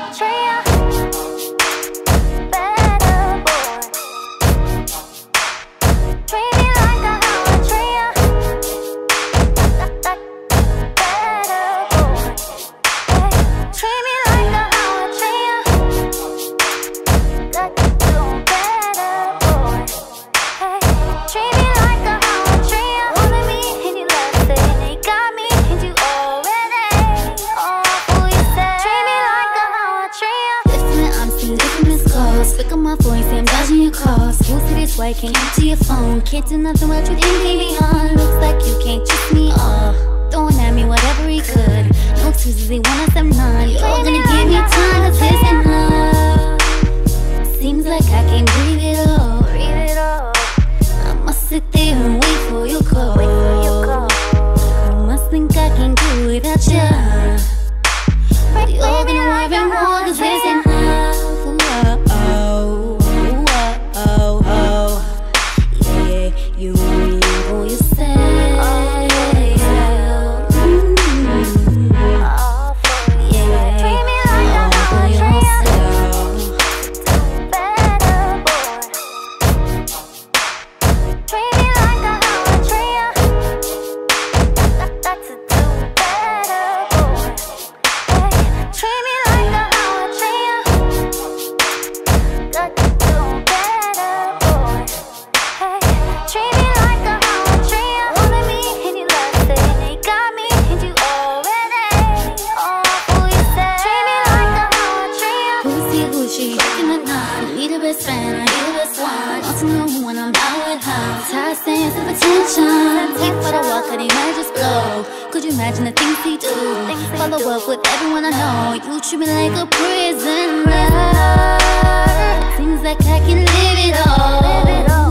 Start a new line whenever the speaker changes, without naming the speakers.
Can't answer your phone, can't do nothing without you thinking beyond. Looks like you can't trust me all. Throwing at me whatever he could. No excuses, he want us, I'm not. You're gonna give me time, cause this ain't love. Seems like I can't breathe it all. I must sit there and wait for your call. You must think I can do without you. But you're gonna worry more, cause this ain't love. You mean what you say. Could you imagine the things he do? Follow up with everyone I know. You treat me like a prisoner. Seems like I can live it all.